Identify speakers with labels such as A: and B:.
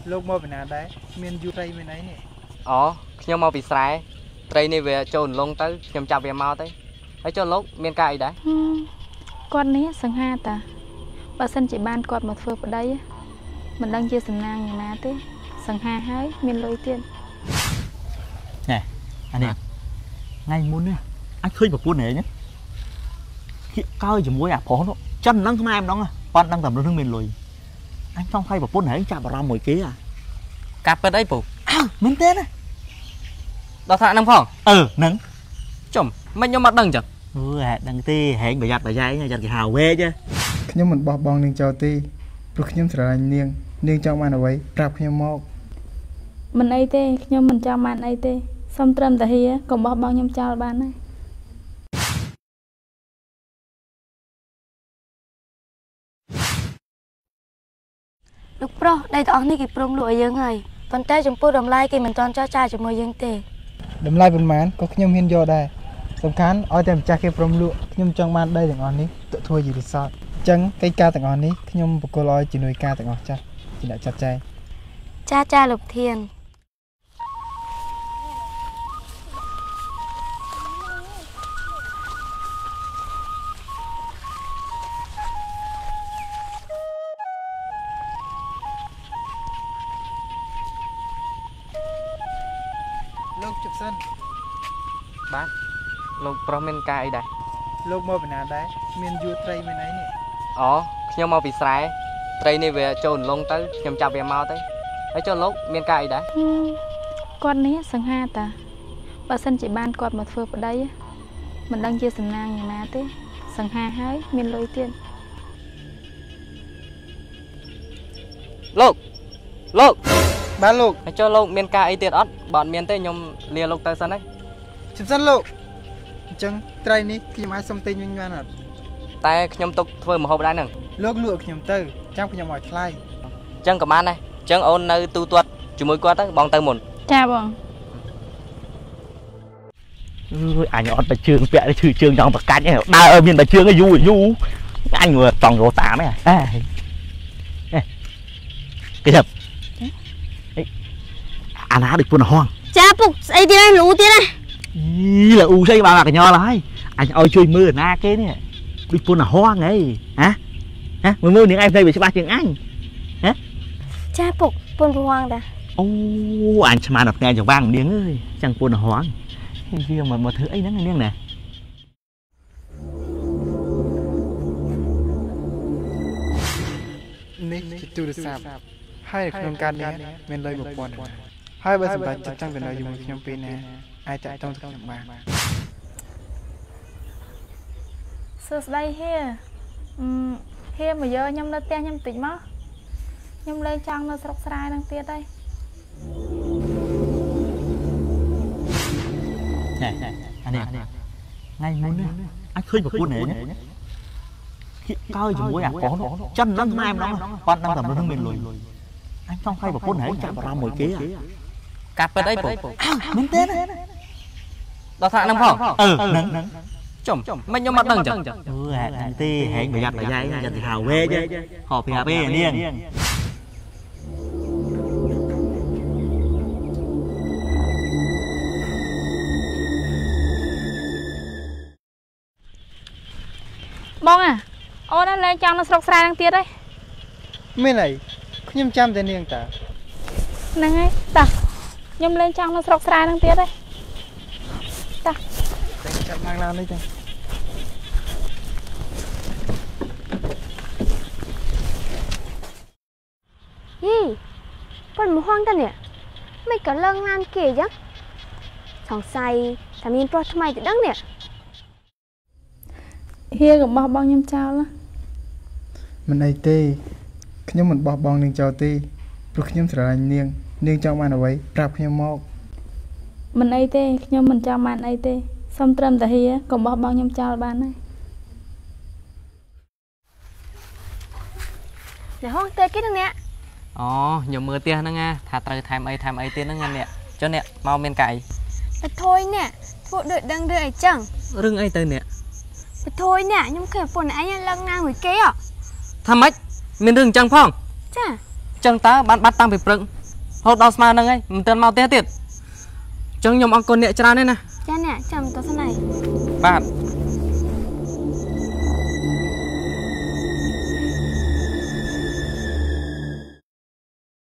A: โลกมอเป็นอะไรเมียนยูไรไม่ไหนเนี่ย
B: อ๋อខ្ញុំមកពីស្រែត្រីនេះវាចូលលងទៅខ្ញុំចាប់វាមកទៅហើយចូលលោកមានការអីដែរ
C: គាត់នេះសង្ហាតាបើសិនជាបានគាត់មកធ្វើប្តីមិនដឹងជាសំណាងយ៉ាងណាទេសង្ហាហើយមានលុយទៀត
D: ណែអានេះថ្ងៃមុននេះអាចឃើញប្រពន្ធនេះគៀកកើជាមួយអាប្រុសនោះចិនហ្នឹងខ្មែរម្ដងប៉ាន់ដឹងតែរឿងមានលុយអញចង់ឲ្យប្រពន្ធហ្នឹងចាប់អារម្មណ៍មួយគេ
B: កាប់ពិតអីពូ
D: មែនទេណា
B: ដល់ថ្នាក់ហ្នឹងផង
D: ហ្នឹង
B: ចំមិនខ្ញុំអត់ដឹងចឹង
D: ដឹងទេហែងប្រយ័ត្នប្រយែងចាត់គេហៅវេច
A: ខ្ញុំមិនបោះបង់នាងចោលទេព្រោះខ្ញុំស្រឡាញ់នាងចង់បានអ្វីប្រាប់ខ្ញុំមក
C: មិនអីទេខ្ញុំមិនចង់បានអីទេសុំត្រឹមតែហៀកុំបោះបង់ខ្ញុំចោលបានណា
E: លោកប្រុសដៃទាំងអស់នេះគេព្រមលក់ឲ្យយើងហើយប៉ុន្តែចំពោះតម្លៃគេមិនទាន់ចោះចាយជាមួយយើងទេ
A: តម្លៃប៉ុន្មានក៏ខ្ញុំហ៊ានយកដែរសំខាន់ឲ្យតែម្ចាស់គេព្រមលក់ខ្ញុំចង់បានដីទាំងអស់នេះទុកធ្វើជារីសតអញ្ចឹងកិច្ចការទាំងអស់នេះខ្ញុំបកគលឲ្យជំនួយការទាំងអស់ចាស់ជាអ្នកចាត់ចែង
E: ចាលោកធាន
A: លោកជប់សិន
B: បាទលោកប្រុសមានការអីដែរ
A: លោកមកពីណាដែរមានយួរត្រីមានអីនេះ
B: អូខ្ញុំមកពីស្រែត្រីនេះវាចូលលងទៅខ្ញុំចាប់វាមកទៅហើយចូលលោកមានការអីដែរ
C: គាត់នេះសង្ហាតាបើសិនជាបានគាត់មកធ្វើប្តីមិនដឹងជាសំណាងយ៉ាងណាទេសង្ហាហើយមានលុយទៀត
B: លោក
A: បាទលោក
B: ហើយចូលលោកមានការអីទៀតអត់បើអត់មានទេខ្ញុំលាលោកទៅសិនហើយ
A: ជិបសិនលោកអញ្ចឹងត្រីនេះខ្ញុំអាចសុំទិញវិញបានអត់
B: តែខ្ញុំទុកធ្វើម្ហូបដែរហ្នឹង
A: លោកលក់ខ្ញុំទៅចាំខ្ញុំឲ្យថ្លៃ
B: អញ្ចឹងក៏បានដែរអញ្ចឹងអូននៅទូទាត់ជាមួយគាត់ទៅបងទៅមុន
C: ចាបង
D: អញអត់តែជើងពាក់ឈឺជើងចង់ប្រកាច់ដើរមានតែជើងយូរអញមើលតង់រត់តាមគេចាប់អាណាដូចពុនហង
E: ចាពុកស្អីទៀតហ្នឹងលូទៀតណា
D: là u xây bà nhỏ lại anh ơi chơi mưa na cái nè đi phun là hoang ấy hả mưa những em đây bị ba chuyện anh hả
E: cha phục phun hoang đã
D: ô anh mà đọc nghe cho vang miếng ơi chẳng phun là hoang riêng mà thứ ấy nó nghe nè
A: នេះទូរស័ព្ទហើយក្នុងការនេះមានលុយ1000ហើយបើសម្រាប់ចិត្តចង់ទៅនៅជាមួយខ្ញុំពេលណាអាចតាក់ទងទៅខ្ញុំបាន
C: សួស្ដីហៀមកយកខ្ញុំនៅផ្ទះខ្ញុំតិចមកខ្ញុំលេងចង់នៅស្រុកស្រែនឹងទៀតហើយ
D: អានេះថ្ងៃមុនអាចឃើញប្រពន្ធនេះគៀកកើជាមួយអាប្រុសនោះចិនហ្នឹងម៉ែម្ដងប៉ាន់ដឹងតែរឿងមានលុយអញចង់ឲ្យប្រពន្ធហ្នឹងចាប់អារម្មណ៍មួយគេ
B: កាប់ពិតអីពូ
D: មែនទេណា
B: ដល់ថ្នាក់ហ្នឹងផង
D: ហ្នឹង
B: ចំមិនខ្ញុំអត់ដឹងចឹង
D: ដឹងទេហែងប្រយ័ត្នប្រយែងចាត់គេហៅវេចហោប្រាប់ទេនាង
C: បងអូនលេងចង់នៅស្រុកស្រែនឹងទៀតហើយ
A: មានអីខ្ញុំចាំតែនាងតា
C: ហ្នឹងហើយតាខ្ញុំលេងចង់នៅស្រុកស្រែនឹងទៀតហើយតា
A: ចាប់ឡើងឡាននេះទៅ
E: ប៉ុនមកហងតានេះមិនក៏លឹងឡានគេចឹងសង្ស័យតែមានប្រុសថ្មីទៅដឹងនេះ
C: ហៀកុំបោះបង់ខ្ញុំចោល
A: មិនអីទេខ្ញុំមិនបោះបង់នាងចោលទេព្រោះខ្ញុំស្រឡាញ់នាងចង់បានអ្វីប្រាប់ខ្ញុំមក
C: មិនអីទេខ្ញុំមិនចង់បានអីទេសុំត្រឹមតែហៀកុំបោះបង់ខ្ញុំចោលបានណា
E: អ្នកហងទៅគេនឹងអ្នក
B: អូខ្ញុំមើលផ្ទះហ្នឹងថាត្រូវថែមអីទៀតហ្នឹងអ្នកចុះអ្នកមកមានកាយ
E: បថយអ្នកធ្វើដូចដឹងរឿងអីចឹង
B: រឿងអីទៅអ្នក
E: បថយអ្នកខ្ញុំឃើញប្រពន្ធឯងឡើងណាមួយគេ
B: ថាម៉េចមានរឿងចឹងផង
E: ចា
B: chân tá bạn bắt tăng bị prưng hốt đau smart nâng ấy mình tên mau té tiệt chân nhom ăn con nhẹ chán đấy nè
E: ចាអ្នកចាំតោះស្នៃ
B: bạn